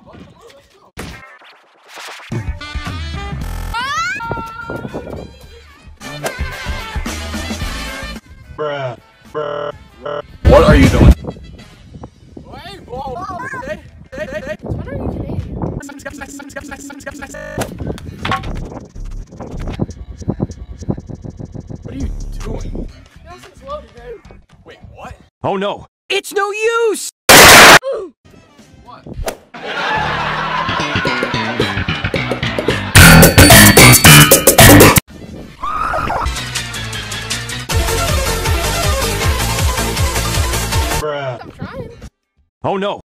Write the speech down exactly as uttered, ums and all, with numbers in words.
Bruh, bruh, bruh. What are you doing? Hey, whoa, hey, hey, hey, hey. What are you Canadian? What are you doing? Nelson's loaded, dude. Wait, what? Oh no! It's no use! What? Bruh. I'm trying. Oh no!